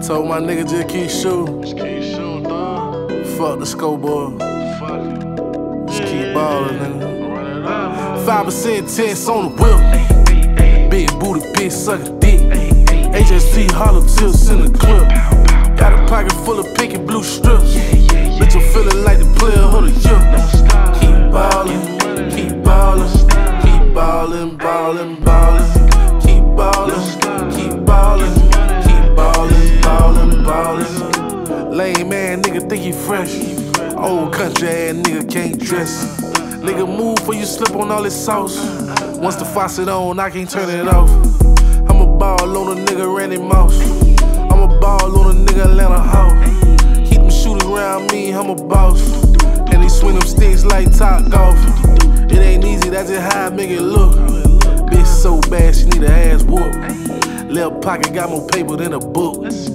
Told my nigga just keep shooting. Just keep shooting, dog. Fuck the scoreboard. Fuck it. Just keep ballin', nigga. Run it up. 5% tense on the whip. Big booty bitch suckin' dick. HST hollow tips in the clip. Got a pocket full of pink and blue strips. Bitch, I'm feeling like the player of the year. Keep ballin', keep ballin', keep ballin', ballin', ballin'. Keep ballin', keep ballin', keep ballin', ballin', ballin'. Lame man, nigga think he fresh. Old country ass nigga can't dress. Nigga move before you slip on all this sauce. Once the faucet on, I can't turn it off. I'm a ball on a nigga Randy Moss. I'm a ball on a nigga Atlanta Hawk. Keep them shooters around me, I'm a boss. And they swing them sticks like top golf. It ain't easy, that's just how I make it look. Bitch so bad, she need a ass whoop. Left pocket got more paper than a book.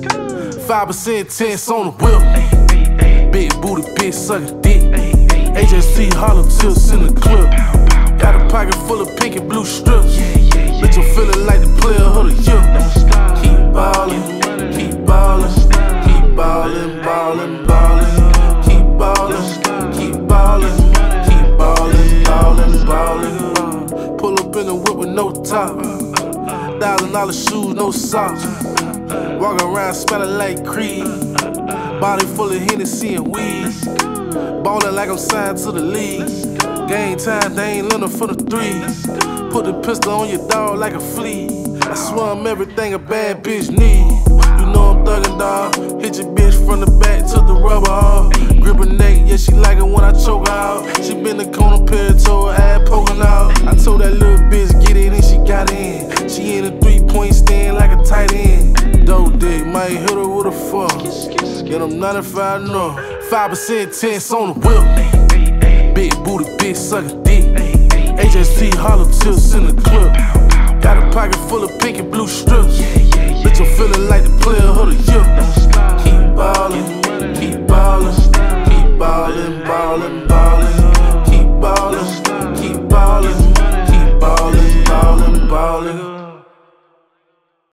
5% tense on the whip. Big booty bitch suckin' dick. HST hollow tips in the clip. Got a pocket full of pink and blue strips. Bitch, I'm feeling like the player of the year. Keep ballin', keep ballin', keep ballin', ballin', ballin'. Keep ballin', keep ballin', keep ballin', ballin', ballin'. Pull up in the whip with no top. $1,000 shoes, no socks. Walk around smelling like Creed. Body full of Hennessy and weed. Ballin' like I'm signed to the league. Game time, they ain't learnin' for the threes. Put the pistol on your dog like a flea. I swear I'm everything a bad bitch need. You know I'm thuggin', dawg. Hit your bitch from the back, took the rubber off. Grip her neck, yeah, she like it when I choke her out. She been the corner, pair toe, her ass poking out. I told that little bitch get it and she got in. She in a 3-point stand like a tight end. Dope dick, might hit her with a fuck. Get them 95 no. 5% tense on the whip.